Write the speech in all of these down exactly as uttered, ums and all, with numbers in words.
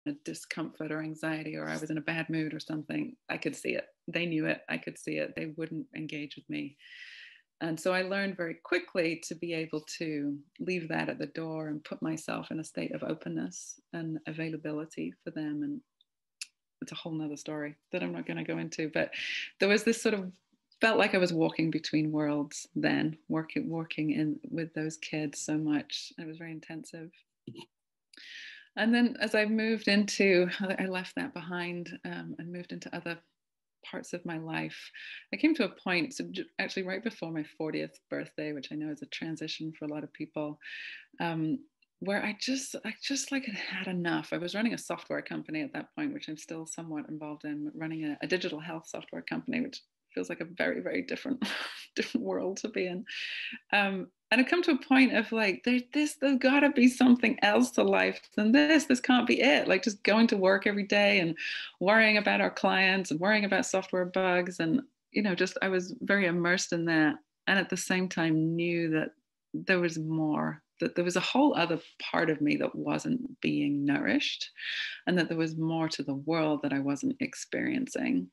a discomfort or anxiety, or I was in a bad mood or something, I could see it. They knew it. I could see it. They wouldn't engage with me. And so I learned very quickly to be able to leave that at the door and put myself in a state of openness and availability for them. And it's a whole nother story that I'm not going to go into, but there was this sort of, felt like I was walking between worlds then, working, working in with those kids so much. It was very intensive. And then as I moved into, I left that behind um, and moved into other parts of my life. I came to a point, so actually right before my fortieth birthday, which I know is a transition for a lot of people, um, where I just, I just like had had enough. I was running a software company at that point, which I'm still somewhat involved in, running a, a digital health software company, which feels like a very, very different, different world to be in. Um, and I come to a point of like, there's this, there's got to be something else to life than this. This can't be it. Like just going to work every day and worrying about our clients and worrying about software bugs. And, you know, just I was very immersed in that. And at the same time knew that there was more, that there was a whole other part of me that wasn't being nourished, and that there was more to the world that I wasn't experiencing.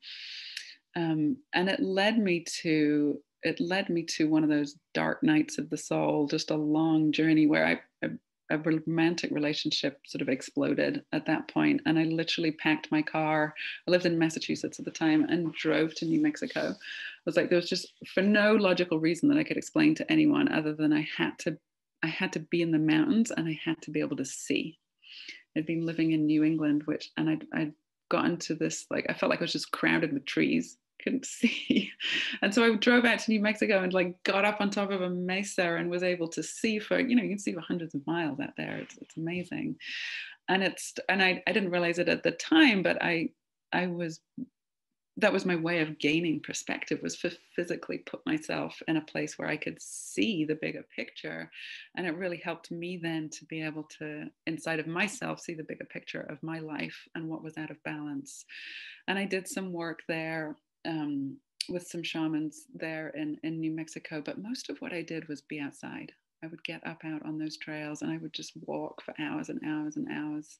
Um, and it led me to it led me to one of those dark nights of the soul, just a long journey where I, a, a romantic relationship sort of exploded at that point. And I literally packed my car. I lived in Massachusetts at the time and drove to New Mexico. I was like, there was just, for no logical reason that I could explain to anyone other than I had to, I had to be in the mountains and I had to be able to see. I'd been living in New England, which, and I'd, I'd gotten to this, like, I felt like I was just crowded with trees. Couldn't see. And so I drove out to New Mexico and like got up on top of a mesa and was able to see for, you know, you can see for hundreds of miles out there. It's, it's amazing. And it's, and I, I didn't realize it at the time, but I, I was, that was my way of gaining perspective, was to physically put myself in a place where I could see the bigger picture. And it really helped me then to be able to, inside of myself, see the bigger picture of my life and what was out of balance. And I did some work there Um, with some shamans there in, in New Mexico. But most of what I did was be outside. I would get up out on those trails and I would just walk for hours and hours and hours.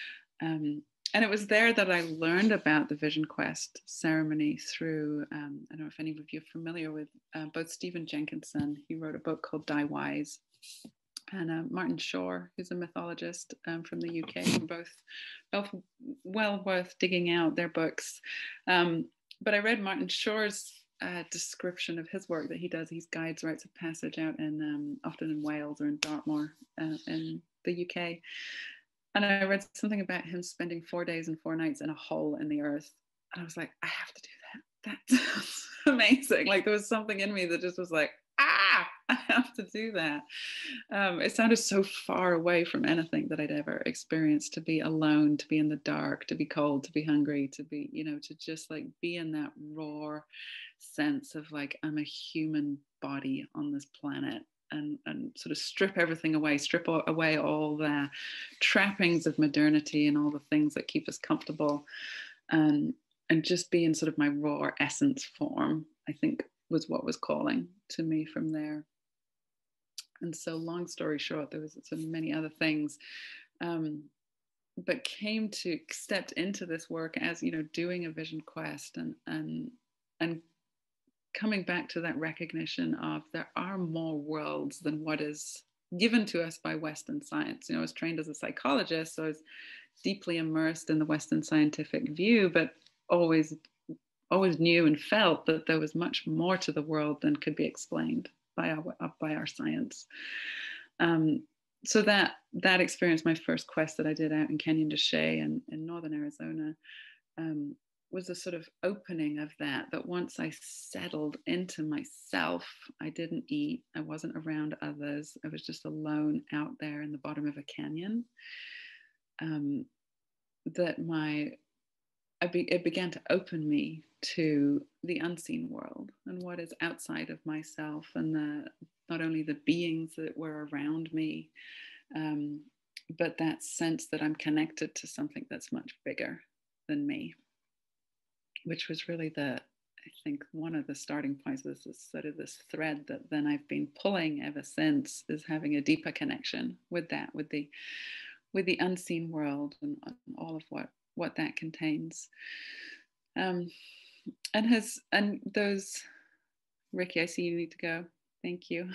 Um, and it was there that I learned about the Vision Quest ceremony through, um, I don't know if any of you are familiar with uh, both Stephen Jenkinson. He wrote a book called Die Wise. And uh, Martin Shore, who's a mythologist um, from the U K, both, both well worth digging out their books. Um, But I read Martin Shore's uh, description of his work that he does. He's guides rites of passage out in um, often in Wales or in Dartmoor uh, in the U K. And I read something about him spending four days and four nights in a hole in the earth. And I was like, I have to do that. That sounds amazing. Like there was something in me that just was like, ah, I have to do that. Um, it sounded so far away from anything that I'd ever experienced, to be alone, to be in the dark, to be cold, to be hungry, to be, you know, to just like be in that raw sense of like, I'm a human body on this planet, and, and sort of strip everything away, strip away all the trappings of modernity and all the things that keep us comfortable, and, and just be in sort of my raw essence form, I think was what was calling to me from there. And so long story short, there was so many other things, um, but came to, stepped into this work as, you know, doing a vision quest and, and, and coming back to that recognition of there are more worlds than what is given to us by Western science. You know, I was trained as a psychologist, so I was deeply immersed in the Western scientific view, but always, always knew and felt that there was much more to the world than could be explained by our, by our science. Um, so that, that experience, my first quest that I did out in Canyon de Chelly in, in Northern Arizona, um, was a sort of opening of that, that once I settled into myself, I didn't eat, I wasn't around others, I was just alone out there in the bottom of a canyon, um, that my, I be, it began to open me to the unseen world and what is outside of myself, and the, not only the beings that were around me, um, but that sense that I'm connected to something that's much bigger than me, which was really the, I think, one of the starting points. This is sort of this thread that then I've been pulling ever since, is having a deeper connection with that, with the, with the unseen world and, and all of what what that contains. Um, and has and those Ricky, I see you need to go. Thank you.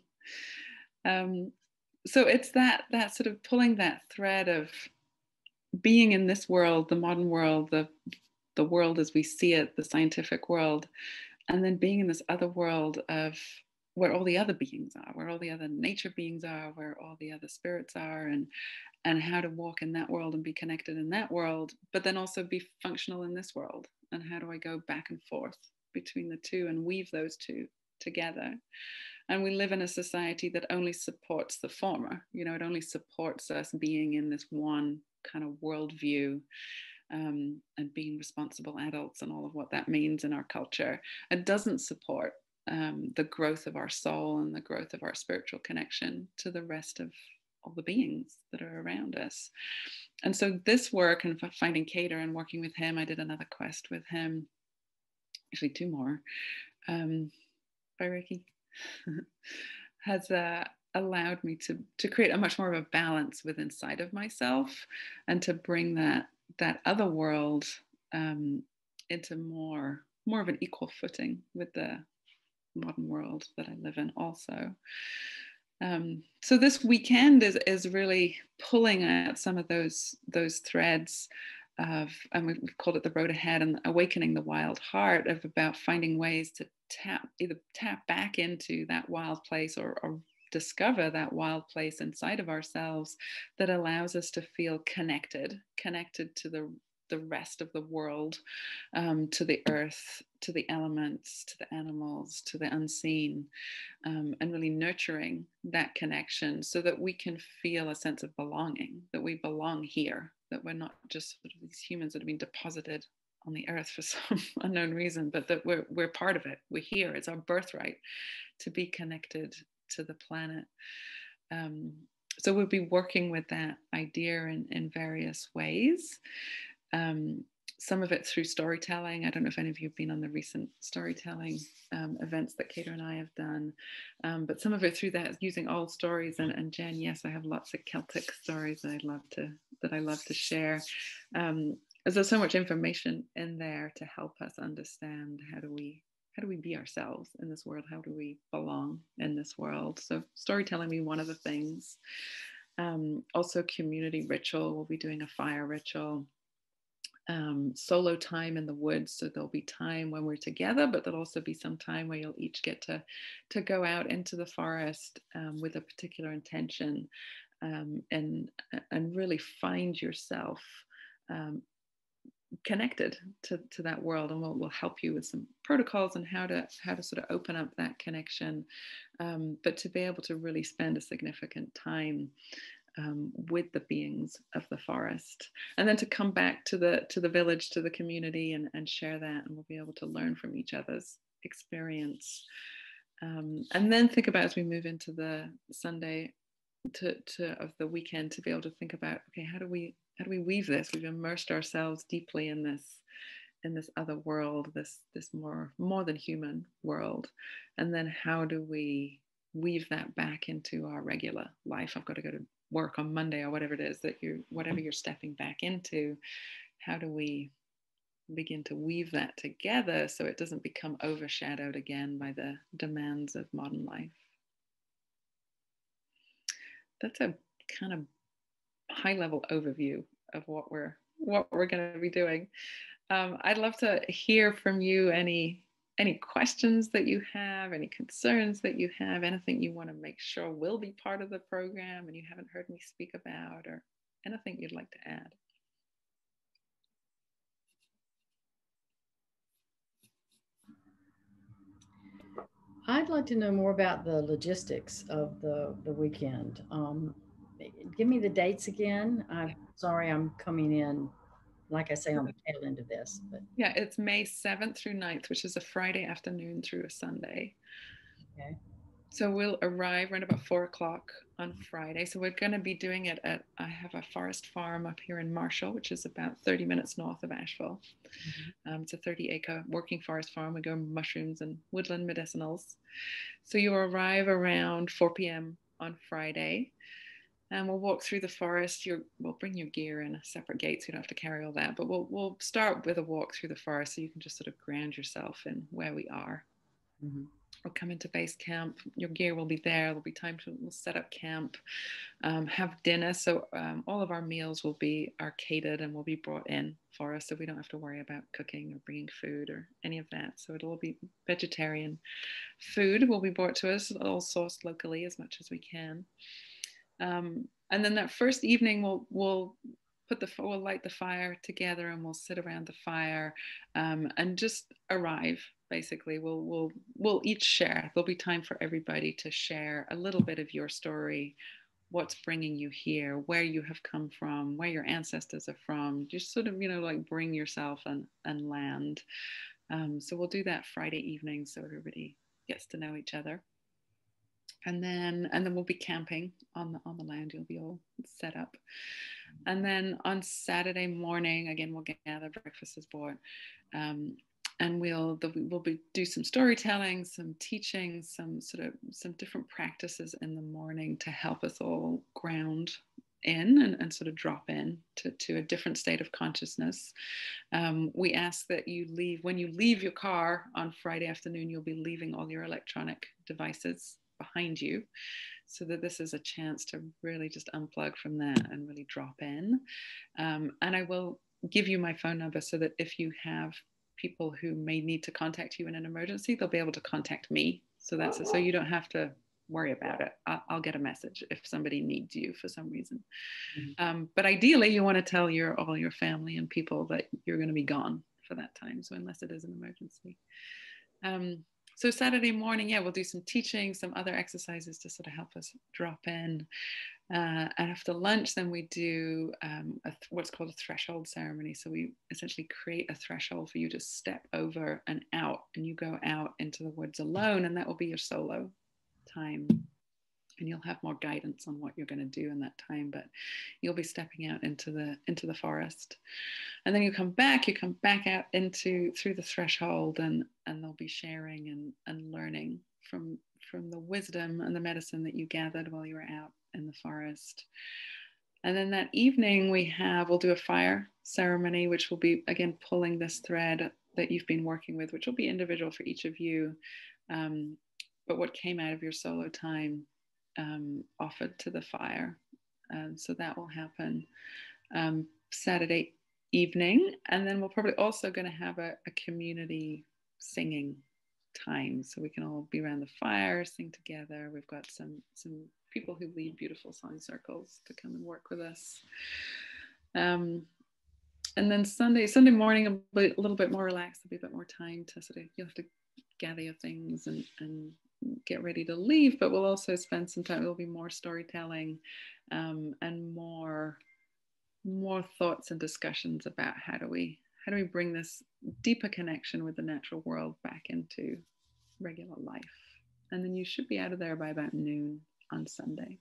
um, so it's that that sort of pulling that thread of being in this world, the modern world, the the world as we see it, the scientific world, and then being in this other world of where all the other beings are, where all the other nature beings are, where all the other spirits are, and and how to walk in that world and be connected in that world, but then also be functional in this world. And how do I go back and forth between the two and weave those two together? And we live in a society that only supports the former. You know, it only supports us being in this one kind of worldview, um, and being responsible adults and all of what that means in our culture. It doesn't support um, the growth of our soul and the growth of our spiritual connection to the rest of all the beings that are around us. And so this work and finding Cater and working with him, I did another quest with him, actually two more, um, by Ricky, has uh, allowed me to to create a much more of a balance within inside of myself, and to bring that that other world um, into more more of an equal footing with the modern world that I live in also. Um, so this weekend is is really pulling at some of those those threads of, and we've, we've called it the road ahead and awakening the wild heart, of about finding ways to tap either tap back into that wild place, or, or discover that wild place inside of ourselves that allows us to feel connected, connected to the the rest of the world, um, to the earth, to the elements, to the animals, to the unseen, um, and really nurturing that connection so that we can feel a sense of belonging, that we belong here, that we're not just sort of these humans that have been deposited on the earth for some unknown reason, but that we're, we're part of it. We're here. It's our birthright to be connected to the planet. Um, so we'll be working with that idea in, in various ways. Um, some of it through storytelling. I don't know if any of you have been on the recent storytelling um, events that Cater and I have done, um, but some of it through that, using old stories. And, and Jen, yes, I have lots of Celtic stories that I love to that I love to share. Um, there's so much information in there to help us understand how do we how do we be ourselves in this world? How do we belong in this world? So storytelling will be one of the things. Um, also, community ritual. We'll be doing a fire ritual. Um, solo time in the woods, so there'll be time when we're together, but there'll also be some time where you'll each get to to go out into the forest um, with a particular intention, um, and and really find yourself um, connected to, to that world. And we'll, we'll help you with some protocols and how to how to sort of open up that connection, um, but to be able to really spend a significant time Um, with the beings of the forest, and then to come back to the to the village, to the community, and, and share that, and we'll be able to learn from each other's experience, um, and then think about, as we move into the Sunday to, to of the weekend, to be able to think about, okay, how do we how do we weave this? We've immersed ourselves deeply in this in this other world, this this more more than human world, and then how do we weave that back into our regular life? I've got to go to work on Monday, or whatever it is that you whatever you're stepping back into. How do we begin to weave that together so it doesn't become overshadowed again by the demands of modern life? That's a kind of high level overview of what we're what we're going to be doing. Um, I'd love to hear from you any any questions that you have, any concerns that you have, anything you want to make sure will be part of the program and you haven't heard me speak about, or anything you'd like to add. I'd like to know more about the logistics of the, the weekend. Um, give me the dates again. I'm sorry, I'm coming in, like I say, on the tail end of this, but Yeah, it's May seventh through ninth, which is a Friday afternoon through a Sunday. okay. So we'll arrive around about four o'clock on Friday. So we're going to be doing it at, I have a forest farm up here in Marshall, which is about thirty minutes north of Asheville. Mhm. Um, it's a thirty acre working forest farm. We grow mushrooms and woodland medicinals. So you arrive around four p.m. on Friday. And we'll walk through the forest. You're, we'll bring your gear in a separate gate so you don't have to carry all that. But we'll, we'll start with a walk through the forest so you can just sort of ground yourself in where we are. Mm-hmm. We'll come into base camp. Your gear will be there. There'll be time to we'll set up camp, um, have dinner. So um, all of our meals will be arcaded and will be brought in for us. So we don't have to worry about cooking or bringing food or any of that. So it'll all be vegetarian food will be brought to us, all sourced locally as much as we can. Um, and then that first evening, we'll we'll put the we'll light the fire together, and we'll sit around the fire, um, and just arrive. Basically, we'll we'll we'll each share. There'll be time for everybody to share a little bit of your story, what's bringing you here, where you have come from, where your ancestors are from. Just sort of, you know, like bring yourself and and land. Um, so we'll do that Friday evening, so everybody gets to know each other. And then and then we'll be camping on the on the land. You'll be all set up. And then on Saturday morning, again, we'll gather. Breakfast is bought, um, and we'll we'll be do some storytelling, some teaching, some sort of some different practices in the morning to help us all ground in and, and sort of drop in to, to a different state of consciousness. Um, we ask that you leave when you leave your car on Friday afternoon. You'll be leaving all your electronic devices behind you, so that this is a chance to really just unplug from that and really drop in. Um, and I will give you my phone number so that if you have people who may need to contact you in an emergency, they'll be able to contact me. So that's it. So you don't have to worry about it. I'll, I'll get a message if somebody needs you for some reason. Mm-hmm. Um, but ideally, you want to tell your all your family and people that you're going to be gone for that time. So unless it is an emergency. Um, So Saturday morning, yeah, we'll do some teaching, some other exercises to sort of help us drop in. Uh, and after lunch, then we do um, a, what's called a threshold ceremony. So we essentially create a threshold for you to step over and out, and you go out into the woods alone, and that will be your solo time. And you'll have more guidance on what you're going to do in that time, but you'll be stepping out into the into the forest. And then you come back, you come back out into through the threshold, and and they'll be sharing and, and learning from from the wisdom and the medicine that you gathered while you were out in the forest. And then that evening we have, we'll do a fire ceremony, which will be, again, pulling this thread that you've been working with, which will be individual for each of you. Um, but what came out of your solo time um, offered to the fire. Um, so that will happen um, Saturday evening. And then we're probably also going to have a, a community singing time, so we can all be around the fire, sing together. We've got some some people who lead beautiful song circles to come and work with us. Um, and then Sunday, Sunday morning, a, bit, a little bit more relaxed. There'll be a bit more time to sort of, you'll have to gather your things and, and get ready to leave, but we'll also spend some time, there'll be more storytelling um, and more, more thoughts and discussions about how do we, how do we bring this deeper connection with the natural world back into regular life. And then you should be out of there by about noon on Sunday.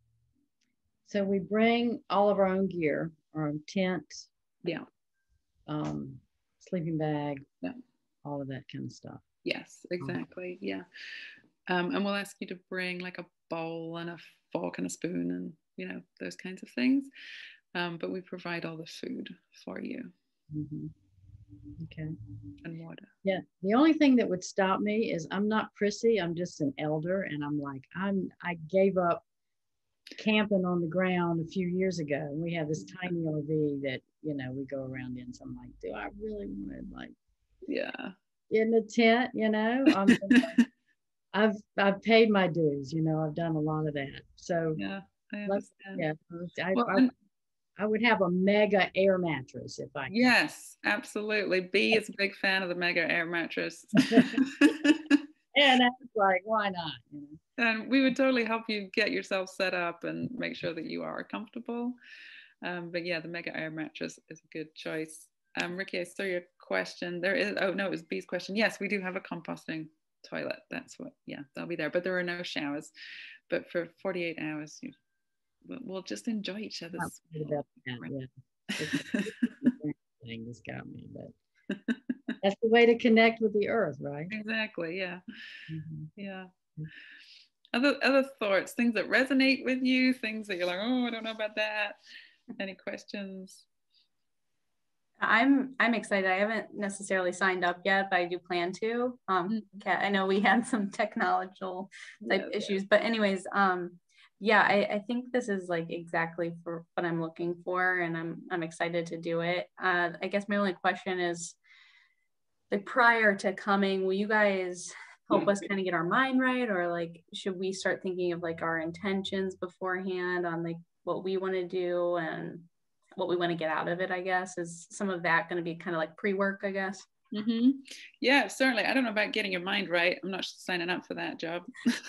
So we bring all of our own gear, our own tent, yeah, um, sleeping bag, yeah, all of that kind of stuff. Yes, exactly. Yeah. Um, and we'll ask you to bring like a bowl and a fork and a spoon and, you know, those kinds of things. Um, but we provide all the food for you. Mm-hmm. Okay. And water. Yeah. The only thing that would stop me is I'm not prissy. I'm just an elder. And I'm like, I'm, I gave up camping on the ground a few years ago. And we have this tiny R V that, you know, we go around in. So I'm like, do I really want to like, yeah, in the tent, you know? Um, I've, I've paid my dues, you know, I've done a lot of that. So yeah, I understand. Yeah. I, well, I, I would have a mega air mattress if I could. Yes, absolutely. B is a big fan of the mega air mattress. And I was like, why not? You know? And we would totally help you get yourself set up and make sure that you are comfortable. Um, but yeah, the mega air mattress is a good choice. Um, Ricky, I saw your question. There is, oh no, it was B's question. Yes, we do have a composting toilet. That's what, yeah, they'll be there. But there are no showers. But for forty-eight hours, you, we'll just enjoy each other's. About that, yeah. Thing just got me, but that's the way to connect with the earth, right? Exactly. Yeah. Mm-hmm. Yeah. Other other thoughts, things that resonate with you, things that you're like, oh, I don't know about that. Any questions? I'm I'm excited. I haven't necessarily signed up yet, but I do plan to. Um, Kat, I know we had some technological type yes, issues, yes. But anyways, um, yeah, I, I think this is like exactly for what I'm looking for, and I'm I'm excited to do it. Uh, I guess my only question is, like, prior to coming, will you guys help us kind of get our mind right, or like, should we start thinking of like our intentions beforehand on like what we want to do and what we want to get out of it? I guess is some of that going to be kind of like pre-work, I guess. Mm-hmm. Yeah, certainly. I don't know about getting your mind right. I'm not signing up for that job.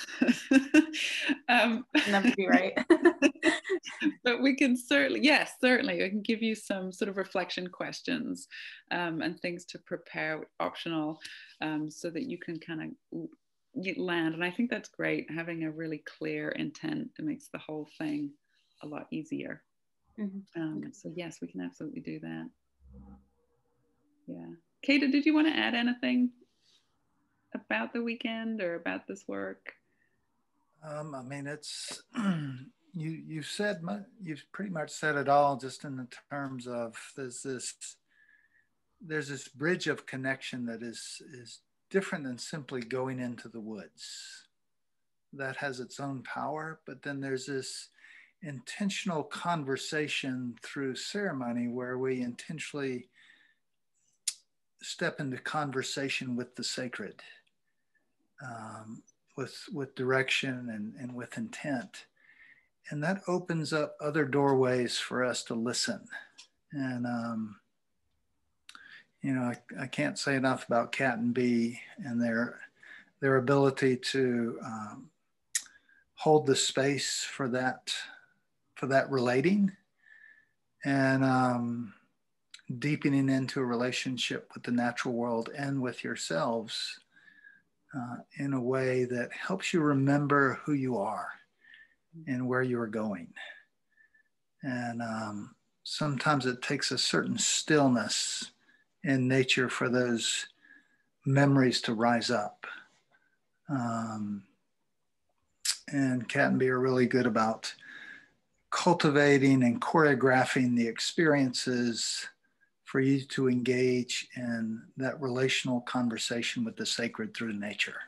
um, Never be right. But we can certainly, yes, certainly, I can give you some sort of reflection questions um, and things to prepare, optional, um, so that you can kind of land. And I think that's great. Having a really clear intent, it makes the whole thing a lot easier. Mm-hmm. Um, so yes, we can absolutely do that. Yeah. Kata, did you want to add anything about the weekend or about this work? Um, I mean, it's you. You've said you've pretty much said it all, just in the terms of there's this there's this bridge of connection that is is different than simply going into the woods. That has its own power, but then there's this intentional conversation through ceremony where we intentionally step into conversation with the sacred, um, with, with direction and, and with intent. And that opens up other doorways for us to listen. And, um, you know, I, I can't say enough about Kat and Bee and their, their ability to um, hold the space for that, for that relating and um, deepening into a relationship with the natural world and with yourselves uh, in a way that helps you remember who you are and where you are going. And um, sometimes it takes a certain stillness in nature for those memories to rise up. Um, and Kat and Bee are really good about cultivating and choreographing the experiences for you to engage in that relational conversation with the sacred through nature.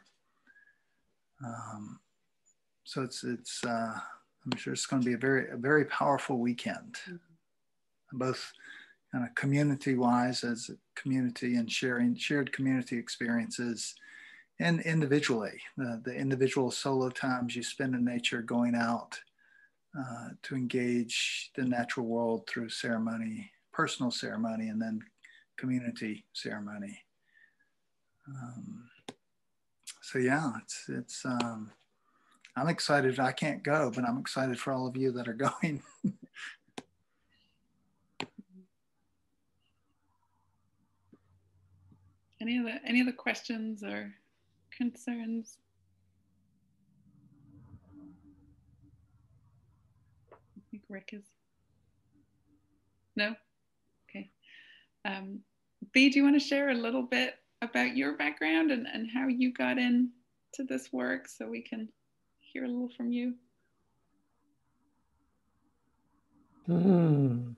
Um, so it's, it's uh, I'm sure it's going to be a very, a very powerful weekend, mm-hmm. both kind of community-wise as a community and sharing shared community experiences, and individually, the, the individual solo times you spend in nature, going out uh, to engage the natural world through ceremony, personal ceremony, and then community ceremony. Um, so yeah, it's, it's um, I'm excited. I can't go, but I'm excited for all of you that are going. Any other, any other questions or concerns? I think Rick is, no? Okay. Um, Bee, do you want to share a little bit about your background and, and how you got into this work so we can hear a little from you? Hmm.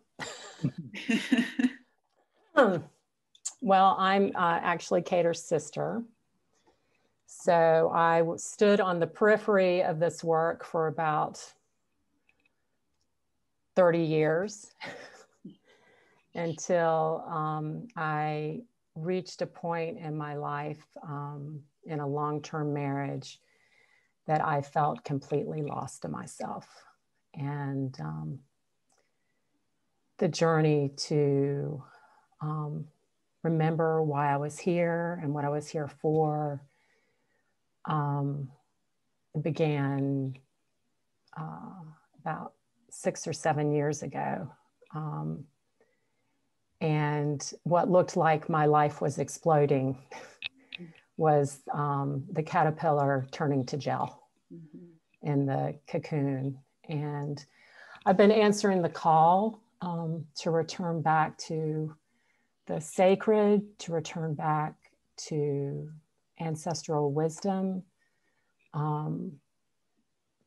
Well, I'm uh, actually Kata's sister. So I stood on the periphery of this work for about thirty years until um, I reached a point in my life um, in a long-term marriage that I felt completely lost to myself. And um, the journey to um, remember why I was here and what I was here for um, began uh, about six or seven years ago. Um, and what looked like my life was exploding was um, the caterpillar turning to gel mm-hmm. in the cocoon. And I've been answering the call um, to return back to the sacred, to return back to ancestral wisdom, um,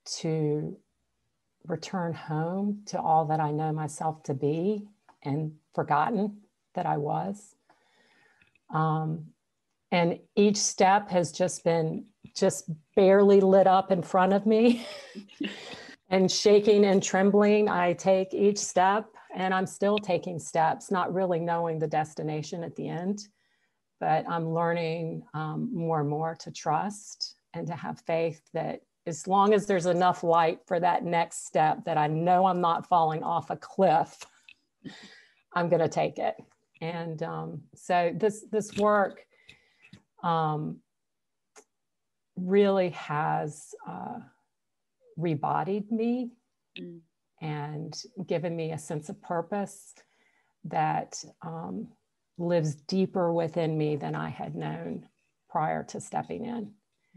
to return home to all that I know myself to be and forgotten that I was. Um, and each step has just been just barely lit up in front of me. And shaking and trembling, I take each step, and I'm still taking steps, not really knowing the destination at the end. But I'm learning um, more and more to trust and to have faith that as long as there's enough light for that next step, that I know I'm not falling off a cliff, I'm going to take it. And um, so this, this work um, really has uh, rebodied me mm. and given me a sense of purpose that um, lives deeper within me than I had known prior to stepping in.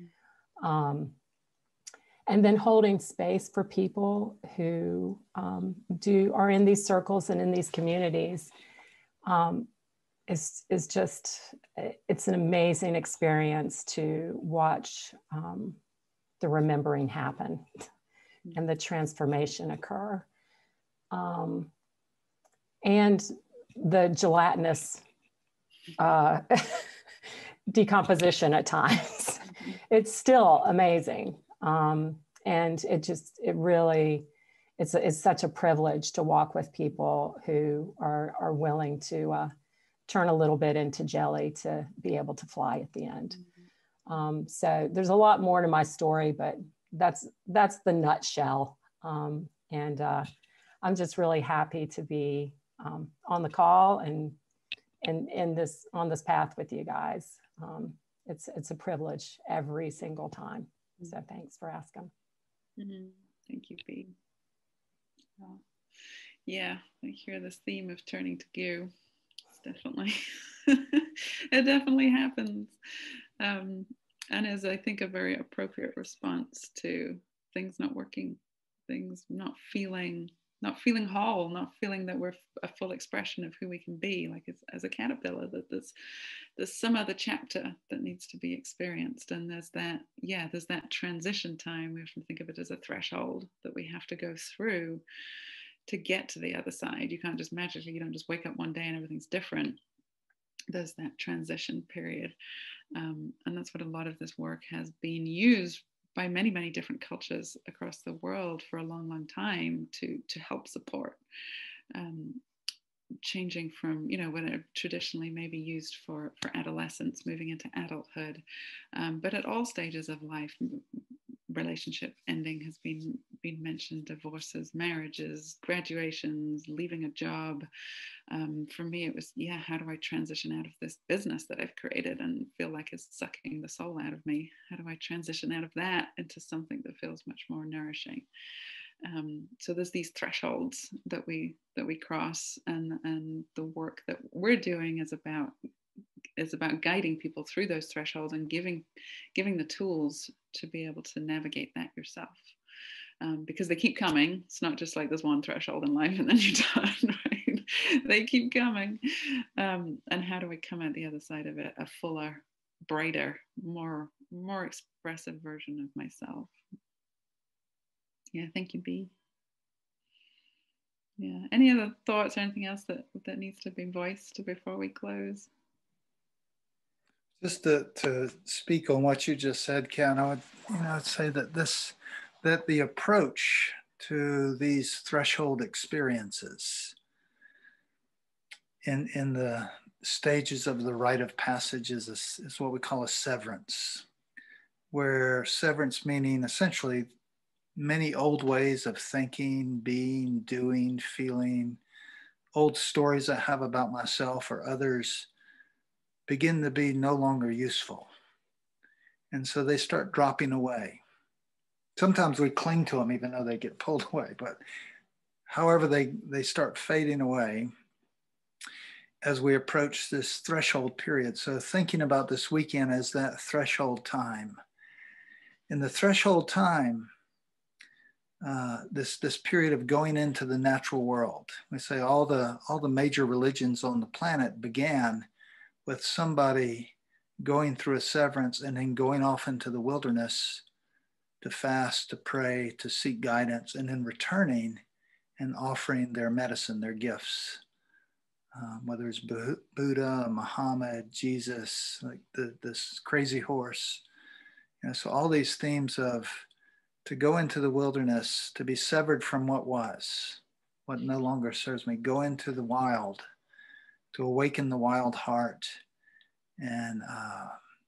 Um, and then holding space for people who um, do are in these circles and in these communities um, is, is just, it's an amazing experience to watch um, the remembering happen and the transformation occur. Um, and the gelatinous uh, decomposition at times. It's still amazing. Um, and it just, it really, it's, it's such a privilege to walk with people who are, are willing to uh, turn a little bit into jelly to be able to fly at the end. Um, so there's a lot more to my story, but that's, that's the nutshell. Um, and uh, I'm just really happy to be um, on the call and and in this on this path with you guys. Um, it's it's a privilege every single time. So thanks for asking. Mm-hmm. Thank you, Bea. Oh. Yeah, I hear this theme of turning to goo. It's definitely it definitely happens, um, and is I think a very appropriate response to things not working, things not feeling. not feeling whole, not feeling that we're a full expression of who we can be, like as, as a caterpillar, that there's, there's some other chapter that needs to be experienced. And there's that, yeah, there's that transition time. We often think of it as a threshold that we have to go through to get to the other side. You can't just magically, you don't just wake up one day and everything's different. There's that transition period. Um, and that's what a lot of this work has been used by many, many different cultures across the world for a long, long time to, to help support um, changing from, you know, when it traditionally may be used for, for adolescence, moving into adulthood. Um, but at all stages of life, relationship ending has been, been mentioned, divorces, marriages, graduations, leaving a job. Um, for me, it was, yeah, how do I transition out of this business that I've created and feel like it's sucking the soul out of me? How do I transition out of that into something that feels much more nourishing? Um, so there's these thresholds that we that we cross, and and the work that we're doing is about is about guiding people through those thresholds and giving giving the tools to be able to navigate that yourself. Um, because they keep coming. It's not just like there's one threshold in life and then you're done, right? They keep coming. Um, and how do we come out the other side of it, a fuller, brighter, more, more expressive version of myself? Yeah, thank you, Bea. Yeah, any other thoughts or anything else that, that needs to be voiced before we close? Just to, to speak on what you just said, Ken, I would, you know, I'd say that this, that the approach to these threshold experiences in, in the stages of the rite of passage is, a, is what we call a severance, where severance meaning essentially many old ways of thinking, being, doing, feeling, old stories I have about myself or others begin to be no longer useful. And so they start dropping away. Sometimes we cling to them even though they get pulled away, but however they, they start fading away as we approach this threshold period. So thinking about this weekend as that threshold time. In the threshold time, uh, this, this period of going into the natural world, we say all the, all the major religions on the planet began with somebody going through a severance and then going off into the wilderness to fast, to pray, to seek guidance, and then returning and offering their medicine, their gifts, um, whether it's Buddha, Muhammad, Jesus, like the, this crazy horse. You know, so all these themes of to go into the wilderness, to be severed from what was, what no longer serves me, go into the wild, to awaken the wild heart, and uh,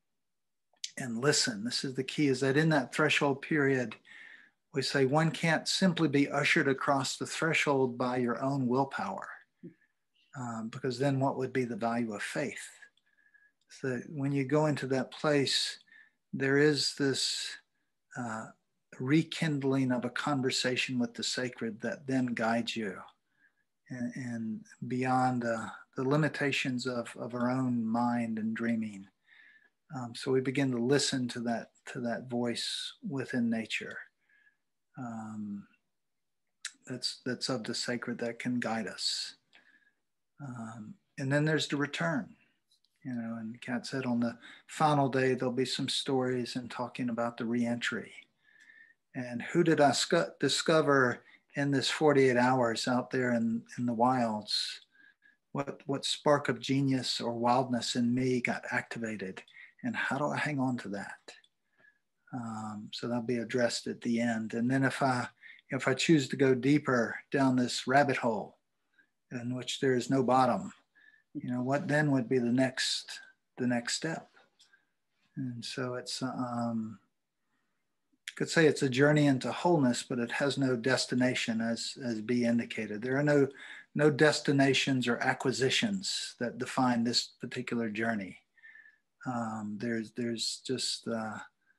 and listen. This is the key, is that in that threshold period, we say one can't simply be ushered across the threshold by your own willpower, um, because then what would be the value of faith? So when you go into that place, there is this uh, rekindling of a conversation with the sacred that then guides you, and, and beyond uh, the limitations of, of our own mind and dreaming. Um, so we begin to listen to that, to that voice within nature. Um, that's, that's of the sacred that can guide us. Um, and then there's the return, you know, and Kat said on the final day, there'll be some stories and talking about the reentry. And who did I sc- discover in this forty-eight hours out there in, in the wilds? What, what spark of genius or wildness in me got activated? And how do I hang on to that? Um, so that'll be addressed at the end. And then if I, if I choose to go deeper down this rabbit hole in which there is no bottom, you know, what then would be the next, the next step? And so it's, um, could say it's a journey into wholeness, but it has no destination, as as B indicated. There are no no destinations or acquisitions that define this particular journey. Um, there's there's just uh,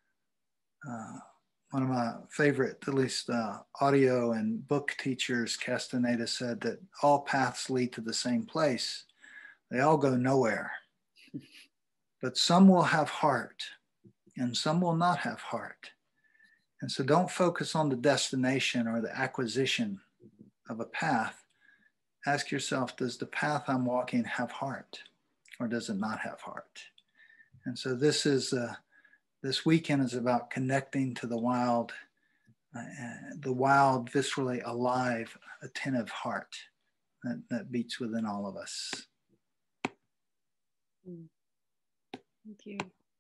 uh, one of my favorite, at least uh, audio and book teachers, Castaneda, said that all paths lead to the same place. They all go nowhere, but some will have heart, and some will not have heart. And so don't focus on the destination or the acquisition of a path. Ask yourself, does the path I'm walking have heart, or does it not have heart? And so this is, uh, this weekend is about connecting to the wild, uh, the wild, viscerally alive, attentive heart that, that beats within all of us. Thank you.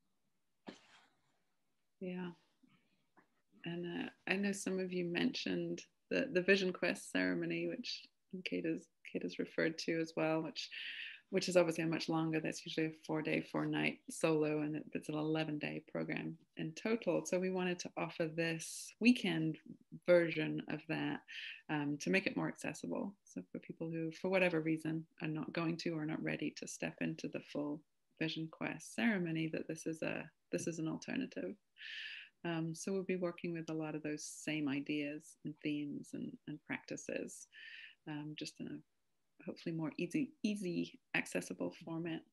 Yeah. And uh, I know some of you mentioned the, the Vision Quest ceremony, which Kate has, Kate has referred to as well, which which is obviously a much longer. That's usually a four day, four night solo, and it, it's an eleven day program in total. So we wanted to offer this weekend version of that um, to make it more accessible. So for people who, for whatever reason, are not going to or not ready to step into the full Vision Quest ceremony, that this is a this is an alternative. Um, so we'll be working with a lot of those same ideas and themes and, and practices, um, just in a hopefully more easy, easy, accessible format.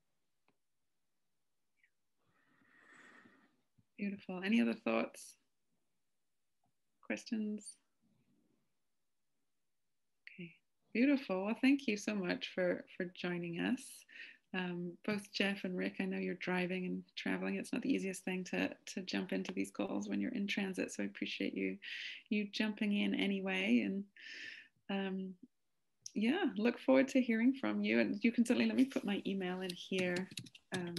Beautiful. Any other thoughts? Questions? Okay, beautiful. Well, thank you so much for, for joining us. Um, both Jeff and Rick, I know you're driving and traveling. It's not the easiest thing to, to jump into these calls when you're in transit. So I appreciate you, you jumping in anyway. And um, yeah, look forward to hearing from you. And you can certainly, let me put my email in here. Um,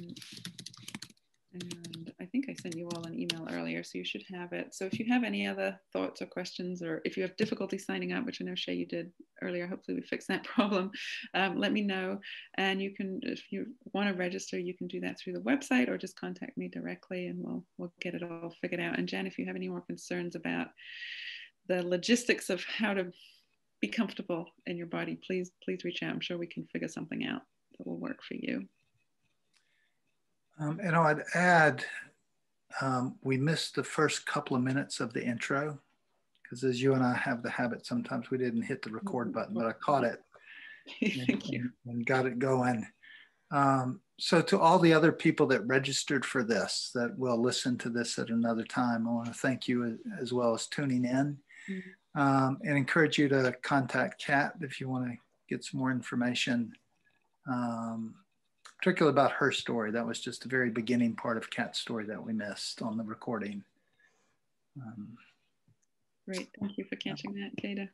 and I think I sent you all an email earlier, so you should have it. So if you have any other thoughts or questions, or if you have difficulty signing up, which I know Shay you did earlier, hopefully we fixed that problem, um, let me know. And you can, if you want to register, you can do that through the website or just contact me directly, and we'll we'll get it all figured out. And Jen, if you have any more concerns about the logistics of how to be comfortable in your body, please please reach out. I'm sure we can figure something out that will work for you. Um, and I'd add, um, we missed the first couple of minutes of the intro, because as you and I have the habit, sometimes we didn't hit the record button, but I caught it. Thank and, you. And got it going. Um, so to all the other people that registered for this, that will listen to this at another time, I want to thank you as, as well as tuning in. Mm-hmm. um, and encourage you to contact Kat if you want to get some more information. Um, particularly about her story. That was just the very beginning part of Kat's story that we missed on the recording. Um, Great. Thank you for catching that, Kata.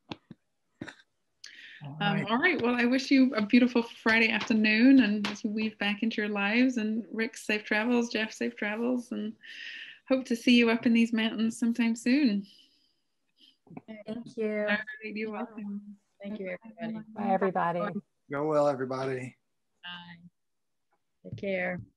all Um, right. all right. Well, I wish you a beautiful Friday afternoon, and as you weave back into your lives. And Rick, safe travels. Jeff, safe travels. And hope to see you up in these mountains sometime soon. Thank you. All right. You're welcome. Thank you, everybody. Bye, everybody. Go well, everybody. Bye. Take care.